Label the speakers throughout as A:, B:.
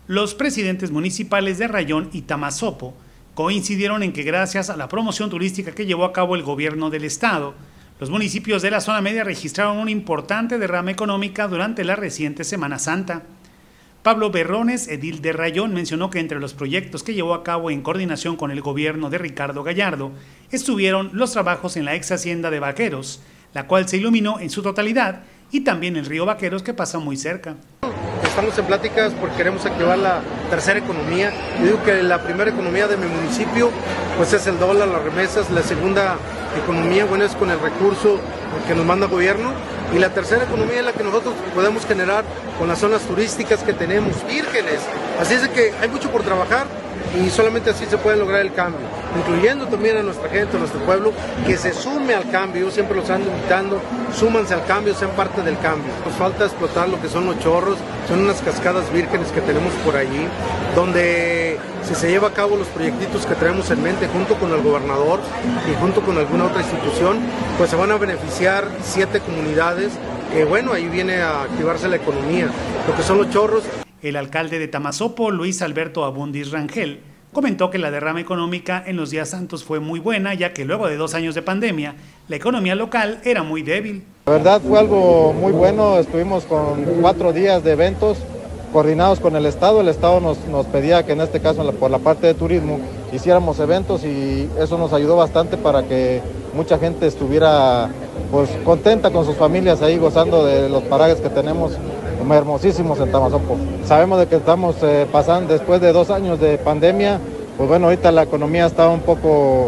A: Los presidentes municipales de Rayón y Tamazopo coincidieron en que gracias a la promoción turística que llevó a cabo el gobierno del estado, los municipios de la zona media registraron una importante derrama económica durante la reciente Semana Santa. Pablo Berrones, edil de Rayón, mencionó que entre los proyectos que llevó a cabo en coordinación con el gobierno de Ricardo Gallardo estuvieron los trabajos en la ex hacienda de Vaqueros, la cual se iluminó en su totalidad, y también el río Vaqueros, que pasa muy cerca.
B: Estamos en pláticas porque queremos activar la tercera economía. Yo digo que la primera economía de mi municipio pues es el dólar, las remesas. La segunda economía, bueno, es con el recurso que nos manda el gobierno. Y la tercera economía es la que nosotros podemos generar con las zonas turísticas que tenemos, vírgenes. Así es de que hay mucho por trabajar y solamente así se puede lograr el cambio, incluyendo también a nuestra gente, a nuestro pueblo, que se sume al cambio. Yo siempre los ando invitando, súmanse al cambio, sean parte del cambio. Nos falta explotar lo que son los chorros, son unas cascadas vírgenes que tenemos por allí, donde si se lleva a cabo los proyectitos que tenemos en mente junto con el gobernador y junto con alguna otra institución, pues se van a beneficiar 7 comunidades, que bueno, ahí viene a activarse la economía, lo que son los chorros.
A: El alcalde de Tamazopo, Luis Alberto Abundis Rangel, comentó que la derrama económica en los días santos fue muy buena, ya que luego de 2 años de pandemia, la economía local era muy débil.
C: La verdad fue algo muy bueno, estuvimos con 4 días de eventos coordinados con el Estado. El Estado nos pedía que en este caso por la parte de turismo hiciéramos eventos y eso nos ayudó bastante para que mucha gente estuviera pues contenta con sus familias ahí gozando de los parajes que tenemos hermosísimos en Tamazopo. Sabemos de que estamos pasando después de 2 años de pandemia, pues bueno, ahorita la economía está un poco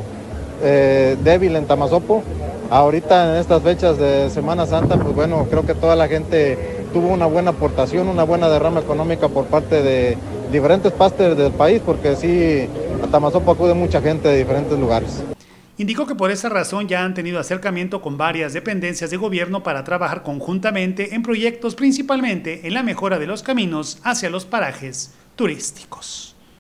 C: débil en Tamazopo. Ahorita en estas fechas de Semana Santa, pues bueno, creo que toda la gente tuvo una buena aportación, una buena derrama económica por parte de diferentes partes del país, porque sí, a Tamazopo acude mucha gente de diferentes lugares.
A: Indicó que por esa razón ya han tenido acercamiento con varias dependencias de gobierno para trabajar conjuntamente en proyectos, principalmente en la mejora de los caminos hacia los parajes turísticos.